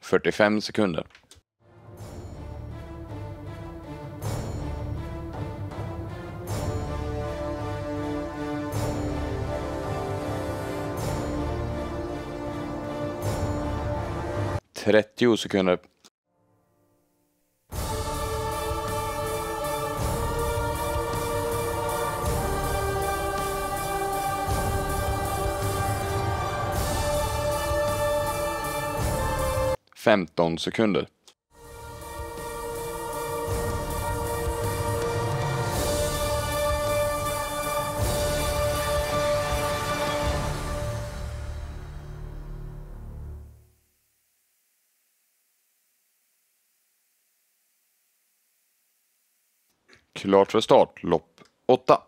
45 sekunder. Trettio sekunder. 15 sekunder. Klart för start, lopp 8.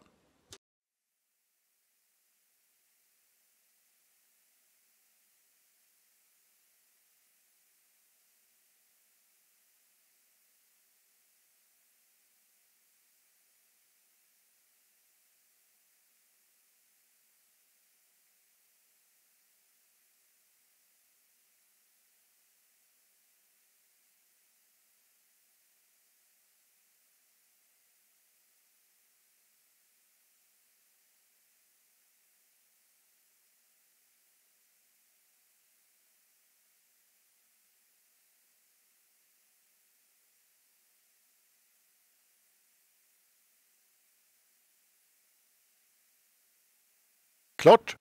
Klart.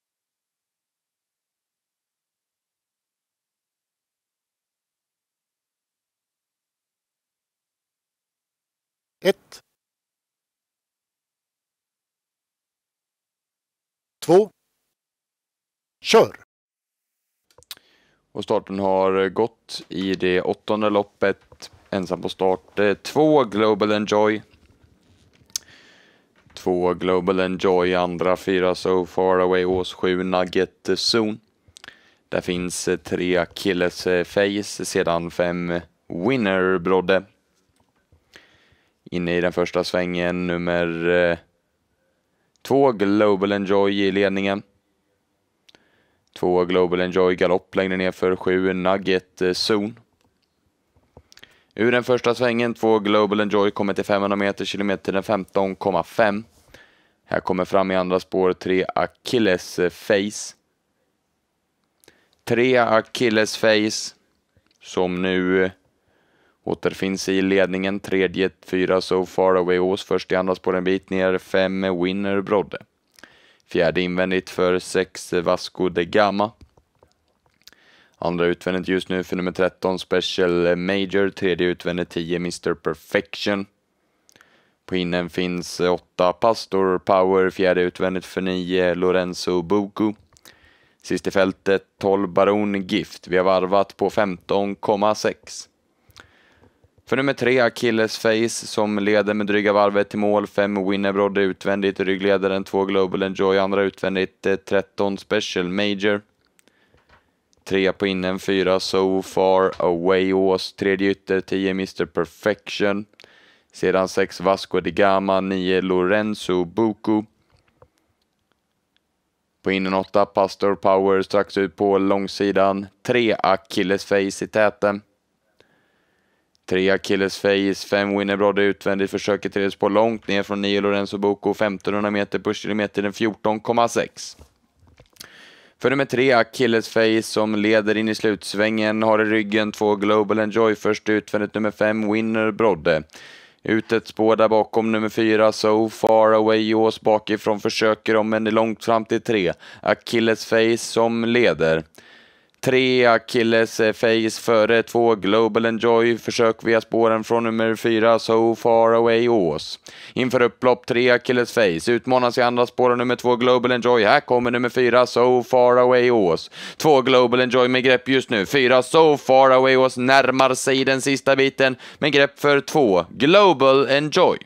Ett. 2. Kör. Och starten har gått i det 8:e loppet. Ensam på start 2 Global Enjoy. 2 Global Enjoy, andra 4 So Far Away, Ås 7 Nugget Zone. Där finns 3 Achilles Face, sedan 5 Winner Brodde. Inne i den första svängen nummer 2 Global Enjoy i ledningen. 2 Global Enjoy galopp längre ner för 7 Nugget Zone. Ur den första svängen 2 Global Enjoy kommer till 500 meter, kilometer 15,5. Här kommer fram i andra spår 3 Achilles Face. 3 Achilles Face som nu återfinns i ledningen. Tredje 4 So Far Away Ås, först i andra spår en bit ner 5 Winner Brodde. Fjärde invändigt för 6 Vasco de Gama. Andra utvändigt just nu för nummer 13 Special Major. Tredje utvändigt 10 Mr. Perfection. På innen finns 8 Pastor Power. Fjärde utvändigt för 9 Lorenzo Bucco. Sist i fältet 12 Baron Gift. Vi har varvat på 15,6. För nummer 3 Achilles Face som leder med dryga varvet till mål. 5 Winner Brodde utvändigt. Ryggledaren 2 Global Enjoy. Andra utvändigt 13 Special Major. 3 på innen 4 So Far Away Ås. Tredje ytter 10 Mr. Perfection. Sedan 6 Vasco de Gama. 9 Lorenzo Bucco. På innen 8 Pastor Power strax ut på långsidan. 3 Achilles Face i täten. 3 Achilles Face, 5 Winner Brodde utvändigt, försöker tredje på långt ner från 9 Lorenzo Bucco, 1500 meter på kilometern 14,6. För nummer 3 Achilles Face som leder in i slutsvängen har i ryggen 2 Global Enjoy, först utvändigt nummer 5 Winner Brodde. Ut ett spår där bakom nummer 4 So Far Away Ås, bakifrån försöker de men är långt fram till 3 Achilles Face som leder. 3 Achilles Face före 2 Global Enjoy. Försök via spåren från nummer 4 So Far Away Ås. Inför upplopp 3 Achilles Face. Utmanas i andra spåren nummer 2 Global Enjoy. Här kommer nummer 4 So Far Away Ås. 2 Global Enjoy med grepp just nu. 4 So Far Away Ås närmar sig den sista biten med grepp för 2 Global Enjoy.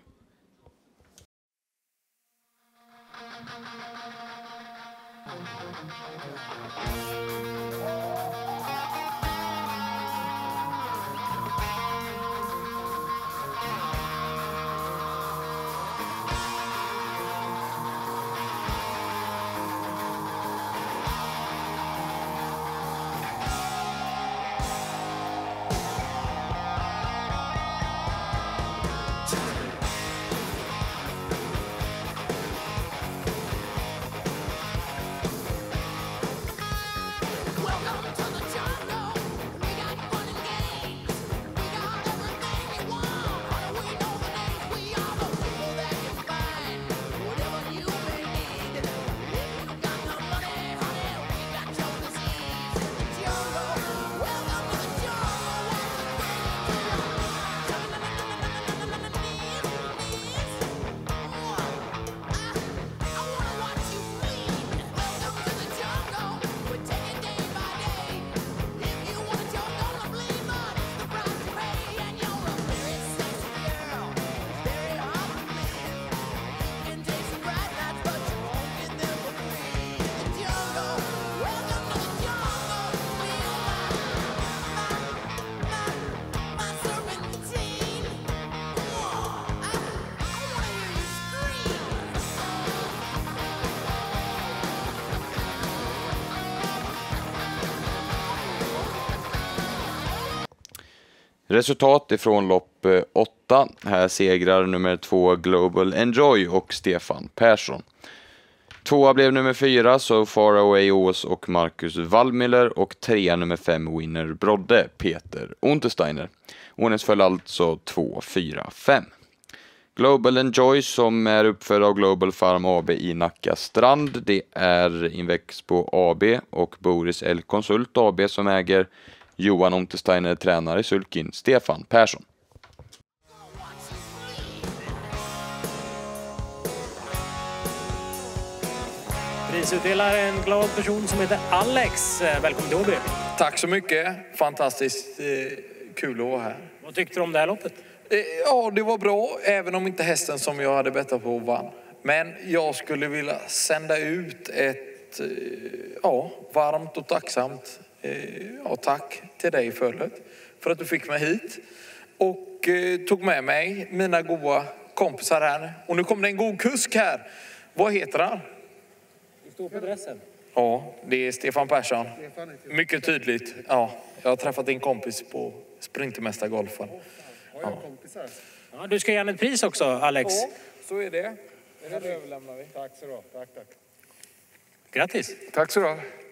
Resultat ifrån lopp 8. Här segrar nummer 2 Global Enjoy och Stefan Persson. 2 blev nummer 4 So Far Away Ås och Marcus Wallmüller och 3 nummer 5 Winner Brodde Peter Untersteiner. Ordnens föll alltså 2, 4, 5. Global Enjoy som är uppförd av Global Farm AB i Nacka Strand. Det är Invexpo AB och Boris L Konsult AB som äger. Johan Untersteiner tränare i sulkin Stefan Persson. Prisutdelar en glad person som heter Alex. Välkommen till Åby. Tack så mycket. Fantastiskt kul att vara här. Vad tyckte du om det här loppet? Ja, det var bra. Även om inte hästen som jag hade bettat på vann. Men jag skulle vilja sända ut ett varmt och tacksamt tack till dig Föllet för att du fick mig hit. Och tog med mig mina goda kompisar här. Och nu kommer det en god kusk här. Vad heter han? Det står på adressen. Ja, det är Stefan Persson. Mycket tydligt. Ja, jag har träffat din kompis på Sprintermästargolfen. Ja, du ska ge han ett pris också, Alex. Ja, så är det. Det överlämnar vi. Tack så du. Tack. Grattis. Tack så du.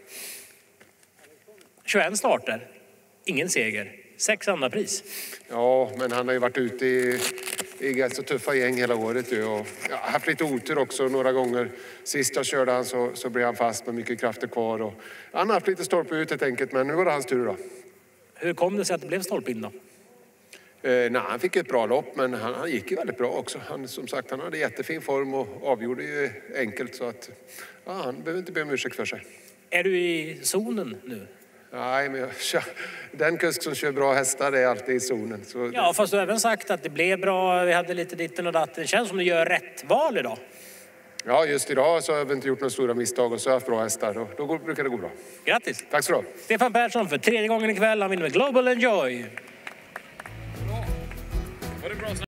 21 starter. Ingen seger. 6 andra pris. Ja, men han har ju varit ute i ganska tuffa gäng hela året ju. Och jag har haft lite otur också några gånger. Sist jag körde han så blev han fast med mycket krafter kvar. Och han har haft lite stolpe ut helt enkelt, men nu var det hans tur då. Hur kom det sig att det blev stolpe in då? Han fick ett bra lopp, men han gick ju väldigt bra också. Som sagt, han hade jättefin form och avgjorde ju enkelt. Så att han behöver inte be om ursäkt för sig. Är du i zonen nu? Nej, men den kusk som kör bra hästar är alltid i zonen. Så Ja, fast du har även sagt att det blev bra. Vi hade lite ditten och datten. Det känns som du gör rätt val idag. Ja, just idag så har vi inte gjort några stora misstag och så har jag haft bra hästar. Då brukar det gå bra. Grattis! Tack så du. Stefan Persson för 3:e gången ikväll. Han vinner med Global Enjoy. Var det bra så?